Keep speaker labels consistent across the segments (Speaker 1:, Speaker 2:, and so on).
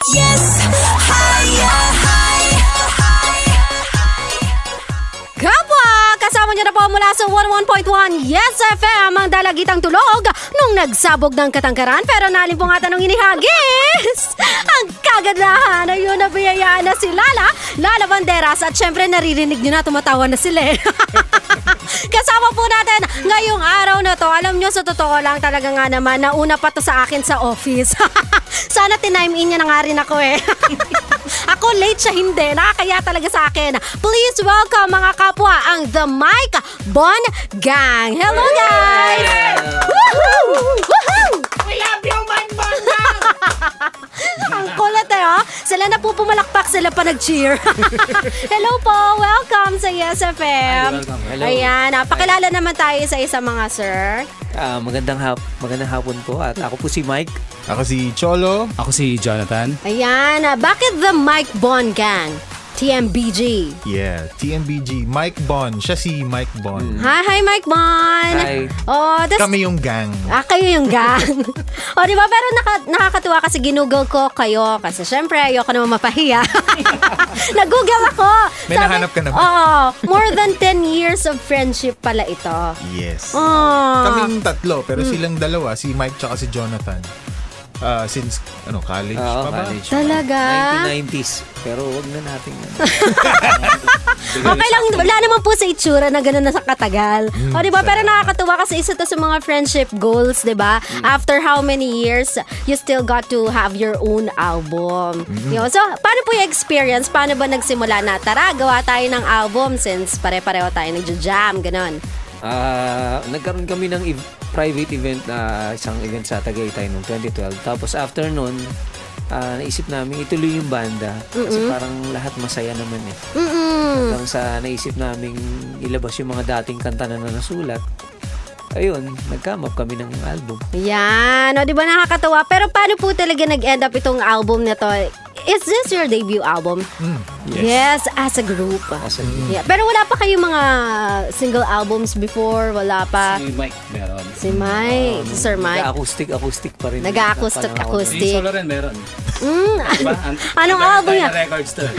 Speaker 1: Yes,
Speaker 2: Kapwa! Kasama niyo na po mula sa 101.1 Yes FM ang dalagitang tulog nung nagsabog ng katangkaran pero nalimpungatan ng inihagis. Ang kagandahan ay yun na biyayaan na si Lala Banderas at syempre naririnig niyo na tumatawa na sila eh. Kasama po natin ngayong araw na to. Alam nyo, sa totoo lang talaga nga naman, nauna pa to sa akin sa office. Sana tinime in niya na nga rin ako eh. Ako late siya, hindi. Nakakaya talaga sa akin. Please welcome mga kapwa, ang The Mike Bon Gang. Hello guys! Woohoo! Woohoo!
Speaker 3: We love you, Mike Bon Gang!
Speaker 2: Ang kulit eh, oh. Sila na po pumalakpak, sila pa nag-cheer. Hello po, welcome sa Yes FM.
Speaker 4: Welcome. Hello.
Speaker 2: Ayan, pakilala naman tayo sa isa mga sir.
Speaker 4: Magandang hapon po at ako po si Mike.
Speaker 5: Ako si Cholo.
Speaker 6: Ako si Jonathan.
Speaker 2: Ayan, bakit The Mike Bon Gang? TMBG.
Speaker 5: Yeah, TMBG. Mike Bon. Siya si Mike Bon.
Speaker 2: Hi Mike Bon.
Speaker 4: Hi.
Speaker 2: Oh,
Speaker 5: Kami yung gang.
Speaker 2: kayo yung gang. O, di ba? Pero nakakatuwa kasi ginugol ko kayo. Kasi syempre, ayoko naman mapahiya. Nag-google ako.
Speaker 5: May nahanap ka na ba?
Speaker 2: Oo. More than 10 years of friendship pala ito.
Speaker 5: Yes.
Speaker 2: Oh.
Speaker 5: Kaming tatlo, pero silang dalawa, si Mike tsaka si Jonathan. Since college pa ba?
Speaker 4: College.
Speaker 2: Talaga?
Speaker 4: 1990s. Pero wag na natin.
Speaker 2: Okay lang, wala naman po sa itsura na gano'n na sa katagal. O, di ba? Pero nakakatuwa kasi isa to sa mga friendship goals, di ba? After how many years, you still got to have your own album. So, paano po yung experience? Paano ba nagsimula na? Tara, gawa tayo ng album since pare-pareho tayo nagja-jam, gano'n.
Speaker 4: Nagkaroon kami ng private event, isang event sa Tagaytay noong 2012. Tapos after nun, naisip namin ituloy yung banda. Kasi parang lahat masaya naman eh. Hanggang sa naisip namin ilabas yung mga dating kanta na nasulat. Ayun, nag-come up kami ng album.
Speaker 2: Yan. O, di ba nakakatawa? Pero paano po talaga nag-end up itong album na to? Is this your debut album? Yes, as a group. Yeah. Pero wala pa kayong mga single albums before? Wala pa?
Speaker 6: Si Mike meron.
Speaker 2: Si Mike, si Sir Mike.
Speaker 4: Nag-acoustic pa rin.
Speaker 2: Nag-acoustic.
Speaker 6: Si Solo rin meron. Diba?
Speaker 2: Anong album niya?
Speaker 6: Records to.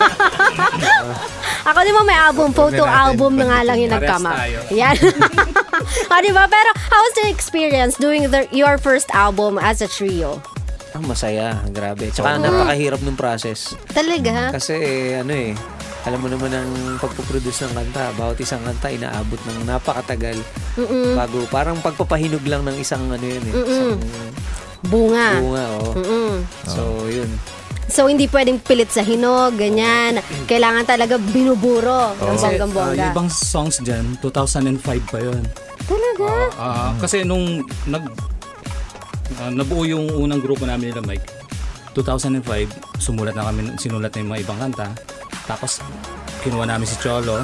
Speaker 2: Ako di ba may album, photo album na nga lang yung nag-come up. Yan. Di ba? Pero how was the experience doing your first album as a trio?
Speaker 4: Masaya, grabe. Tsaka napakahirap ng process.
Speaker 2: Talaga?
Speaker 4: Kasi alam mo naman ang pagpuproduce ng kanta, bawat isang kanta inaabot ng napakatagal bago parang pagpapahinog lang ng isang isang
Speaker 2: bunga.
Speaker 4: So, yun.
Speaker 2: So, hindi pwedeng pilit sa hinog, ganyan. Kailangan talaga binuburo ng bonggang-bongga.
Speaker 6: Yung ibang songs dyan, 2005 pa yun.
Speaker 2: Talaga?
Speaker 6: Kasi nung nabuo yung unang grupo namin nila Mike, 2005, sinulat na yung mga ibang kanta. Tapos, kinuha namin si Cholo.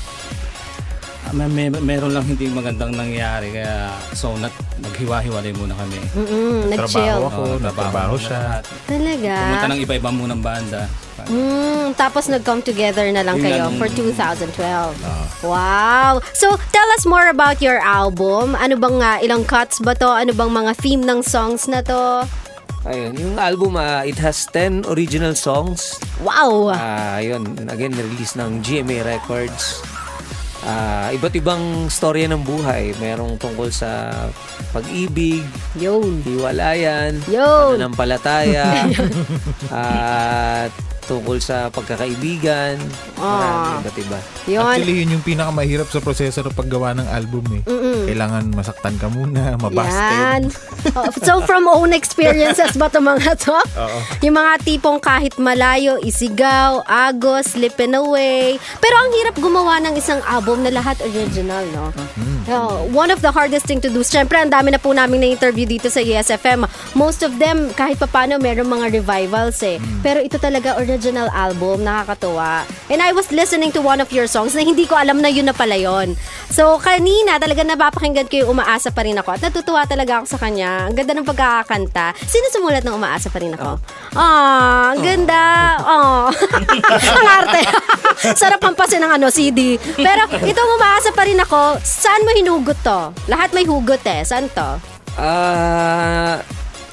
Speaker 6: Meron lang hindi magandang nangyari. Kaya, naghiwa-hiwalay muna kami.
Speaker 2: Nag-chill.
Speaker 5: Trabaho ako, nagtrabaho siya.
Speaker 2: Talaga?
Speaker 6: Pumunta ng iba-iba munang banda.
Speaker 2: Tapos nag-come together na lang kayo for 2012. Wow! So, tell us more about your album. Ano bang ilang cuts ba to? Ano bang mga theme ng songs na to?
Speaker 4: Ayun, yung album, it has 10 original songs.
Speaker 2: Wow!
Speaker 4: Ayun, again, release ng GMA Records. Iba't ibang storya ng buhay. Merong tungkol sa pag-ibig, hiwalayan, pananampalataya, at tungkol sa pagkakaibigan. Marami, iba't iba.
Speaker 5: Actually, yun yung pinakamahirap sa proseso ng paggawa ng album eh. Kailangan masaktan ka muna, mabasted.
Speaker 2: So, from own experiences ba ito mga to? Yung mga tipong kahit malayo, isigaw, agos, slipping away. Pero ang hirap gumawa ng isang album na lahat original, no? One of the hardest thing to do, syempre ang dami na po namin na-interview dito sa ESFM. Most of them, kahit papano, meron mga revivals eh. Pero ito talaga original album, nakakatuwa. And I was listening to one of your songs na hindi ko alam na yun na pala yun. So, kanina talaga napapakinggan ko yung Umaasa Pa Rin Ako at natutuwa talaga ako sa kanya. Ang ganda ng pagkakakanta. Sino sumulat ng Umaasa Pa Rin Ako? Ang ganda. Ang arte. Sarap hampasin ng CD. Pero itong Umaasa Pa Rin Ako, saan mo hinugot to? Lahat may hugot eh. Saan to?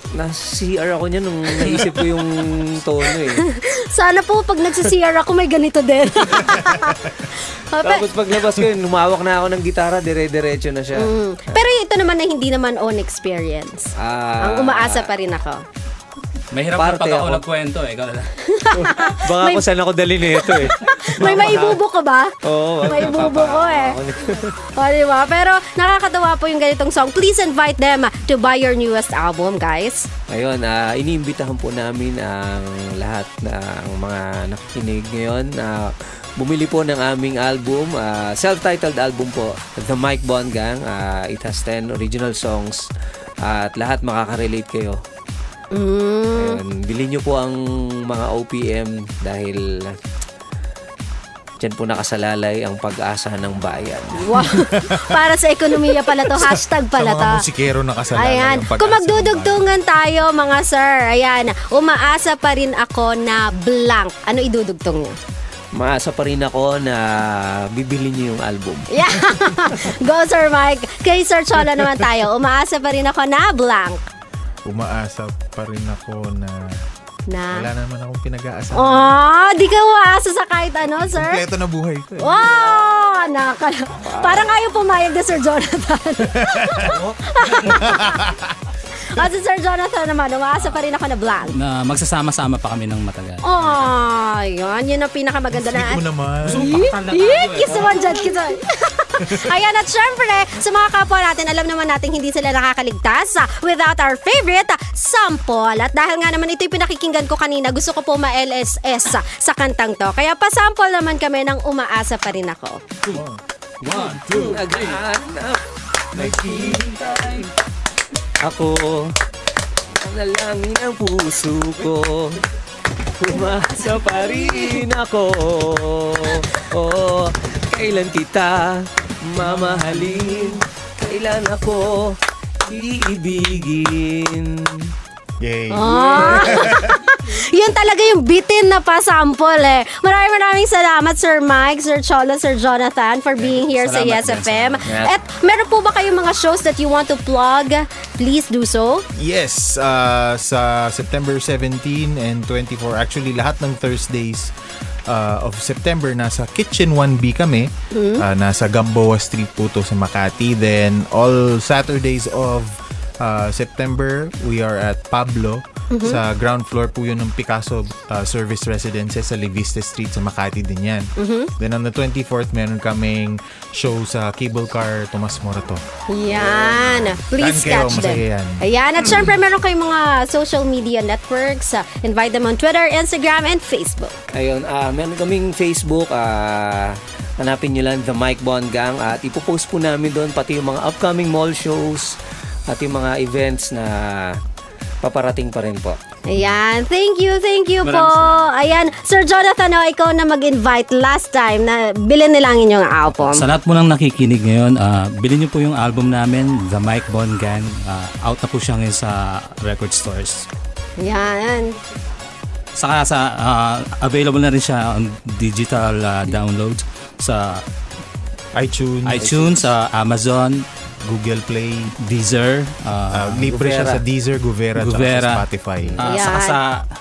Speaker 4: nasa CR ako niya nung naisip ko yung tono eh.
Speaker 2: Sana po pag nagsi-CR ako may ganito din.
Speaker 4: Tapos paglabas ko yun, lumawak na ako ng gitara, dire-diretso na siya.
Speaker 2: Pero ito naman na hindi naman own experience. Ang umaasa pa rin ako.
Speaker 6: Mahirap na pag ako nagkwento eh.
Speaker 4: Baka kung saan ako dali nito eh.
Speaker 2: May maibubo ka ba?
Speaker 4: Oo.
Speaker 2: May ibubo ko eh. O, diba? Pero nakakatawa po yung ganitong song. Please invite them to buy your newest album, guys.
Speaker 4: Ngayon, iniimbitahan po namin ang lahat ng mga nakikinig ngayon na bumili po ng aming album, self-titled album po, The Mike Bond Gang. It has 10 original songs at lahat makaka-relate kayo. Ayun, bilhin nyo po ang mga OPM dahil dyan po nakasalalay ang pag-asa ng bayan.
Speaker 2: Wow. Para sa ekonomiya pala to. Hashtag pala to.
Speaker 5: Sa mga musikero nakasalalay
Speaker 2: Ayan.
Speaker 5: ang pag-asa
Speaker 2: Kung
Speaker 5: ng
Speaker 2: magdudugtungan tayo, mga sir, ayan, umaasa pa rin ako na blank. Ano idudugtong nyo?
Speaker 4: Maasa pa rin ako na bibili niyo yung album.
Speaker 2: Yeah. Go, Sir Mike. Kay Sir Chola naman tayo. Umaasa pa rin ako na blank.
Speaker 5: Umaasa pa rin ako na wala naman akong pinag-aasa.
Speaker 2: Oh, di ka umaasa sa kahit ano, sir?
Speaker 5: Kompleto na buhay ko eh.
Speaker 2: Wow! Parang ayaw pumayag na Sir Jonathan. At si Sir Jonathan naman, umaasa pa rin ako na blank.
Speaker 6: Na magsasama-sama pa kami ng matagal.
Speaker 2: Oh, yun ang pinakamaganda na.
Speaker 5: Sweet mo naman.
Speaker 2: Kiss naman dyan, kiss naman. Ayan, at syempre, sa mga kapwa natin, alam naman natin hindi sila nakakaligtas without our favorite sample. At dahil nga naman ito'y pinakikinggan ko kanina, gusto ko po ma-LSS sa kantang to. Kaya pa-sample naman kami ng umaasa pa rin ako.
Speaker 6: 1, 2, 3.
Speaker 4: Naghanap, naghihintay ako, ang nalangin ang puso ko. Umasa pa rin ako. Oh, kailan kita mamahalin? Kailan ako iibigin?
Speaker 5: Yay.
Speaker 2: Yun talaga yung bitin na pa-sample eh. Maraming salamat Sir Mike, Sir Chola, Sir Jonathan for being here sa
Speaker 6: Salamat
Speaker 2: Yes
Speaker 6: din,
Speaker 2: FM.
Speaker 6: salamat.
Speaker 2: At meron po ba kayong mga shows that you want to plug? Please do so.
Speaker 5: Yes, sa September 17 and 24, actually lahat ng Thursdays of September nasa Kitchen 1B kami. Nasa Gamboa Street po to sa Makati. Then all Saturdays of September, we are at Pablo. Sa ground floor po yun ng Picasso Service Residences sa Leviste Street sa Makati din yan. Then on the 24th, meron kaming show sa Cable Car Tomas Morato.
Speaker 2: Yan. Please
Speaker 5: Kayo,
Speaker 2: catch
Speaker 5: masaya
Speaker 2: them.
Speaker 5: yan.
Speaker 2: Ayan. At syempre, meron kayong mga social media networks. Invite them on Twitter, Instagram, and Facebook.
Speaker 4: Ayun, meron kaming Facebook, hanapin nyo lang The Mike Bond Gang at ipopost po namin doon pati yung mga upcoming mall shows at yung mga events na paparating pa rin po.
Speaker 2: Ayan. Thank you po.
Speaker 6: Maraming
Speaker 2: Ayan. Sir Jonathan, ikaw na mag-invite last time na bilhin nila ang inyong album.
Speaker 6: Sa lahat mo nang nakikinig ngayon, bilhin niyo po yung album namin, The Mike Bond Gang. Out na po siya ngayon sa record stores.
Speaker 2: Ayan.
Speaker 6: Saka available na rin siya on digital download sa iTunes, sa Amazon,
Speaker 5: Google Play,
Speaker 6: Deezer,
Speaker 5: libre siya sa Deezer, Guvera,
Speaker 6: Guvera.
Speaker 5: sa Spotify.
Speaker 6: saka sa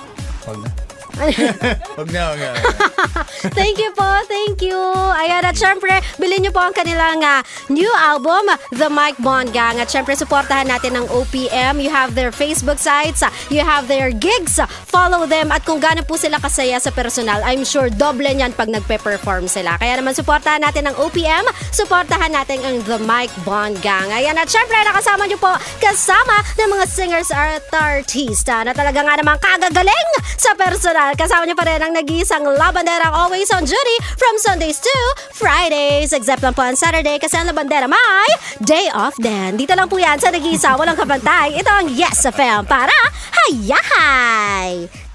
Speaker 5: Wag na.
Speaker 2: Thank you po. Thank you. Ayan. At syempre, bilhin nyo po ang kanilang new album, The Mike Bond Gang. At syempre, supportahan natin ang OPM. You have their Facebook sites. You have their gigs. Follow them. At kung gaano po sila kasaya sa personal, I'm sure doble niyan pag nagpe-perform sila. Kaya naman, supportahan natin ang OPM. Supportahan natin ang The Mike Bond Gang. Ayan. At syempre, nakasama nyo po kasama ng mga singers at artista na talaga nga naman kagagaling sa personal. Kasama niyo pa rin ang nag-iisang labanderang always on duty from Sundays to Fridays. Except lang po on Saturday kasi ang labandera may day off din. Dito lang po yan sa nag-iisa, walang kapantay. Ito ang Yes FM para hayahay!